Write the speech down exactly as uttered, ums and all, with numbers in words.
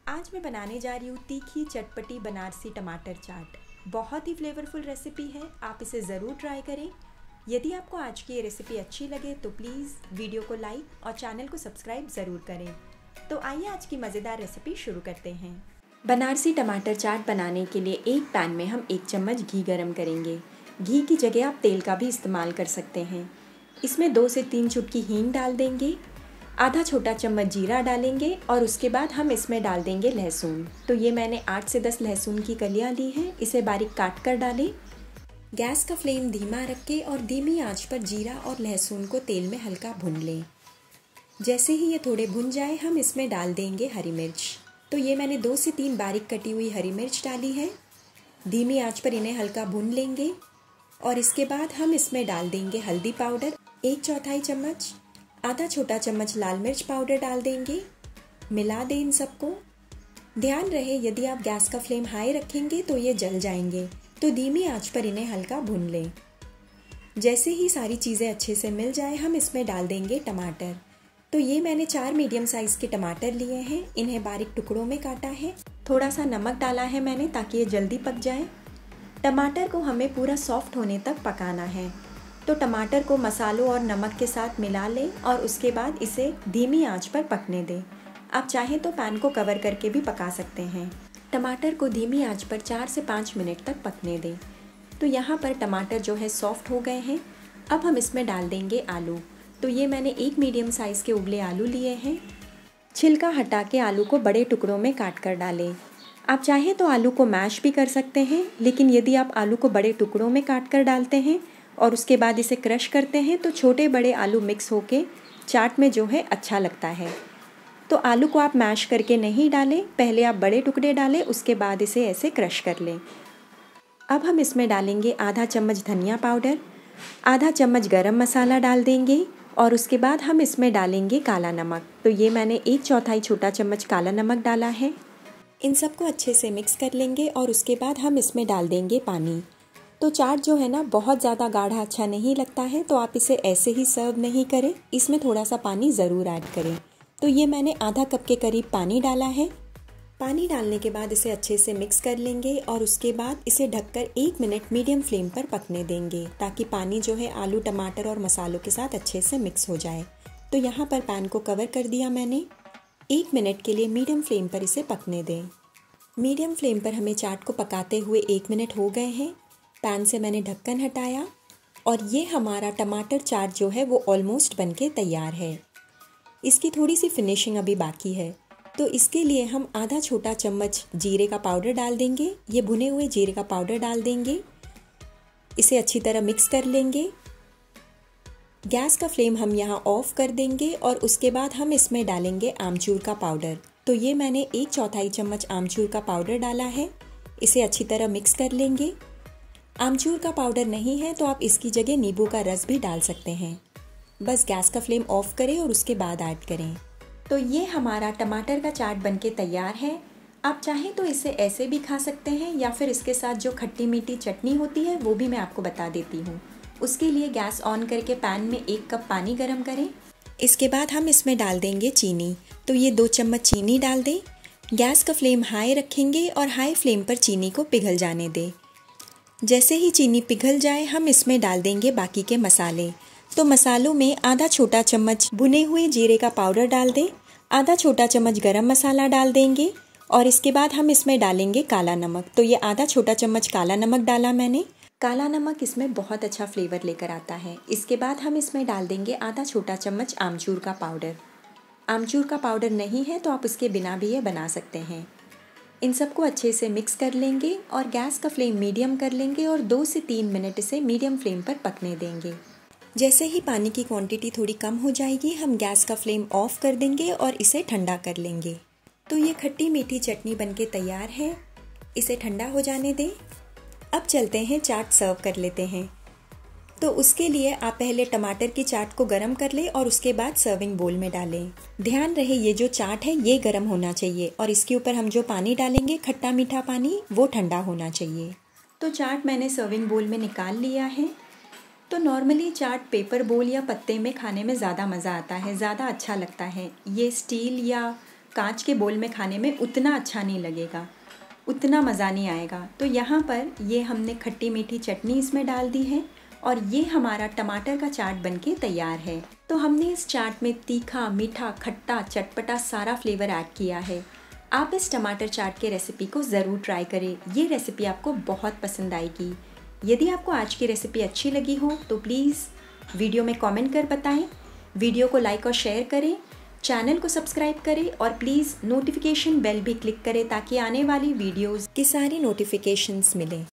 आज मैं बनाने जा रही हूँ तीखी चटपटी बनारसी टमाटर चाट। बहुत ही फ्लेवरफुल रेसिपी है, आप इसे ज़रूर ट्राई करें। यदि आपको आज की ये रेसिपी अच्छी लगे तो प्लीज़ वीडियो को लाइक और चैनल को सब्सक्राइब ज़रूर करें। तो आइए आज की मज़ेदार रेसिपी शुरू करते हैं। बनारसी टमाटर चाट बनाने के लिए एक पैन में हम एक चम्मच घी गरम करेंगे। घी की जगह आप तेल का भी इस्तेमाल कर सकते हैं। इसमें दो से तीन चुटकी हींग डाल देंगे, आधा छोटा चम्मच जीरा डालेंगे और उसके बाद हम इसमें डाल देंगे लहसुन। तो ये मैंने आठ से दस लहसुन की कलियां ली हैं, इसे बारीक काट कर डालें। गैस का फ्लेम धीमा रख के और धीमी आंच पर जीरा और लहसुन को तेल में हल्का भून लें। जैसे ही ये थोड़े भुन जाए हम इसमें डाल देंगे हरी मिर्च। तो ये मैंने दो से तीन बारीक कटी हुई हरी मिर्च डाली है। धीमी आंच पर इन्हें हल्का भून लेंगे और इसके बाद हम इसमें डाल देंगे हल्दी पाउडर एक चौथाई चम्मच, आधा छोटा चम्मच लाल मिर्च पाउडर डाल देंगे। मिला दें इन सबको। ध्यान रहे यदि आप गैस का फ्लेम हाई रखेंगे तो ये जल जाएंगे, तो धीमी आंच पर इन्हें हल्का भून लें। जैसे ही सारी चीज़ें अच्छे से मिल जाए हम इसमें डाल देंगे टमाटर। तो ये मैंने चार मीडियम साइज़ के टमाटर लिए हैं, इन्हें बारीक टुकड़ों में काटा है। थोड़ा सा नमक डाला है मैंने ताकि ये जल्दी पक जाए। टमाटर को हमें पूरा सॉफ्ट होने तक पकाना है। तो टमाटर को मसालों और नमक के साथ मिला लें और उसके बाद इसे धीमी आंच पर पकने दें। आप चाहें तो पैन को कवर करके भी पका सकते हैं। टमाटर को धीमी आंच पर चार से पाँच मिनट तक पकने दें। तो यहाँ पर टमाटर जो है सॉफ्ट हो गए हैं। अब हम इसमें डाल देंगे आलू। तो ये मैंने एक मीडियम साइज़ के उबले आलू लिए हैं। छिलका हटा के आलू को बड़े टुकड़ों में काट कर डालें। आप चाहें तो आलू को मैश भी कर सकते हैं, लेकिन यदि आप आलू को बड़े टुकड़ों में काट कर डालते हैं और उसके बाद इसे क्रश करते हैं तो छोटे बड़े आलू मिक्स होके चाट में जो है अच्छा लगता है। तो आलू को आप मैश करके नहीं डालें, पहले आप बड़े टुकड़े डालें, उसके बाद इसे ऐसे क्रश कर लें। अब हम इसमें डालेंगे आधा चम्मच धनिया पाउडर, आधा चम्मच गरम मसाला डाल देंगे और उसके बाद हम इसमें डालेंगे काला नमक। तो ये मैंने एक चौथाई छोटा चम्मच काला नमक डाला है। इन सबको अच्छे से मिक्स कर लेंगे और उसके बाद हम इसमें डाल देंगे पानी। तो चाट जो है ना बहुत ज़्यादा गाढ़ा अच्छा नहीं लगता है, तो आप इसे ऐसे ही सर्व नहीं करें, इसमें थोड़ा सा पानी ज़रूर ऐड करें। तो ये मैंने आधा कप के करीब पानी डाला है। पानी डालने के बाद इसे अच्छे से मिक्स कर लेंगे और उसके बाद इसे ढककर एक मिनट मीडियम फ्लेम पर पकने देंगे, ताकि पानी जो है आलू टमाटर और मसालों के साथ अच्छे से मिक्स हो जाए। तो यहाँ पर पैन को कवर कर दिया मैंने। एक मिनट के लिए मीडियम फ्लेम पर इसे पकने दें। मीडियम फ्लेम पर हमें चाट को पकाते हुए एक मिनट हो गए हैं। पैन से मैंने ढक्कन हटाया और ये हमारा टमाटर चाट जो है वो ऑलमोस्ट बनके तैयार है। इसकी थोड़ी सी फिनिशिंग अभी बाकी है, तो इसके लिए हम आधा छोटा चम्मच जीरे का पाउडर डाल देंगे। ये भुने हुए जीरे का पाउडर डाल देंगे। इसे अच्छी तरह मिक्स कर लेंगे। गैस का फ्लेम हम यहाँ ऑफ कर देंगे और उसके बाद हम इसमें डालेंगे आमचूर का पाउडर। तो ये मैंने एक चौथाई चम्मच आमचूर का पाउडर डाला है। इसे अच्छी तरह मिक्स कर लेंगे। आमचूर का पाउडर नहीं है तो आप इसकी जगह नींबू का रस भी डाल सकते हैं। बस गैस का फ्लेम ऑफ करें और उसके बाद ऐड करें। तो ये हमारा टमाटर का चाट बनके तैयार है। आप चाहें तो इसे ऐसे भी खा सकते हैं या फिर इसके साथ जो खट्टी मीठी चटनी होती है वो भी मैं आपको बता देती हूँ। उसके लिए गैस ऑन करके पैन में एक कप पानी गर्म करें। इसके बाद हम इसमें डाल देंगे चीनी। तो ये दो चम्मच चीनी डाल दें। गैस का फ्लेम हाई रखेंगे और हाई फ्लेम पर चीनी को पिघल जाने दें। जैसे ही चीनी पिघल जाए हम इसमें डाल देंगे बाकी के मसाले। तो मसालों में आधा छोटा चम्मच भुने हुए जीरे का पाउडर डाल दें, आधा छोटा चम्मच गरम मसाला डाल देंगे और इसके बाद हम इसमें डालेंगे काला नमक। तो ये आधा छोटा चम्मच काला नमक डाला मैंने। काला नमक इसमें बहुत अच्छा फ्लेवर लेकर आता है। इसके बाद हम इसमें डाल देंगे आधा छोटा चम्मच आमचूर का पाउडर। आमचूर का पाउडर नहीं है तो आप इसके बिना भी ये बना सकते हैं। इन सबको अच्छे से मिक्स कर लेंगे और गैस का फ्लेम मीडियम कर लेंगे और दो से तीन मिनट इसे मीडियम फ्लेम पर पकने देंगे। जैसे ही पानी की क्वांटिटी थोड़ी कम हो जाएगी हम गैस का फ्लेम ऑफ कर देंगे और इसे ठंडा कर लेंगे। तो ये खट्टी मीठी चटनी बनके तैयार है। इसे ठंडा हो जाने दें। अब चलते हैं चाट सर्व कर लेते हैं। तो उसके लिए आप पहले टमाटर की चाट को गरम कर लें और उसके बाद सर्विंग बोल में डालें। ध्यान रहे ये जो चाट है ये गरम होना चाहिए और इसके ऊपर हम जो पानी डालेंगे खट्टा मीठा पानी वो ठंडा होना चाहिए। तो चाट मैंने सर्विंग बोल में निकाल लिया है। तो नॉर्मली चाट पेपर बोल या पत्ते में खाने में ज़्यादा मज़ा आता है, ज़्यादा अच्छा लगता है। ये स्टील या कांच के बोल में खाने में उतना अच्छा नहीं लगेगा, उतना मज़ा नहीं आएगा। तो यहाँ पर ये हमने खट्टी मीठी चटनी इसमें डाल दी है और ये हमारा टमाटर का चाट बनके तैयार है। तो हमने इस चाट में तीखा, मीठा, खट्टा, चटपटा सारा फ्लेवर ऐड किया है। आप इस टमाटर चाट के रेसिपी को ज़रूर ट्राई करें, ये रेसिपी आपको बहुत पसंद आएगी। यदि आपको आज की रेसिपी अच्छी लगी हो तो प्लीज़ वीडियो में कमेंट कर बताएं, वीडियो को लाइक और शेयर करें, चैनल को सब्सक्राइब करें और प्लीज़ नोटिफिकेशन बेल भी क्लिक करें ताकि आने वाली वीडियोज़ की सारी नोटिफिकेशंस मिलें।